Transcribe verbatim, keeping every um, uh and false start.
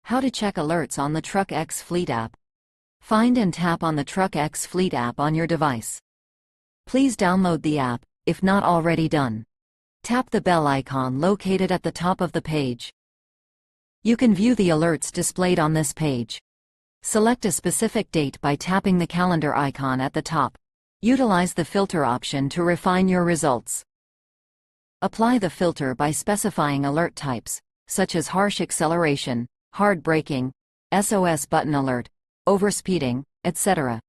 How to check alerts on the TruckX Fleet app. Find and tap on the TruckX Fleet app on your device. Please download the app, if not already done. Tap the bell icon located at the top of the page. You can view the alerts displayed on this page. Select a specific date by tapping the calendar icon at the top. Utilize the filter option to refine your results. Apply the filter by specifying alert types, such as harsh acceleration, hard braking, S O S button alert, overspeeding, et cetera.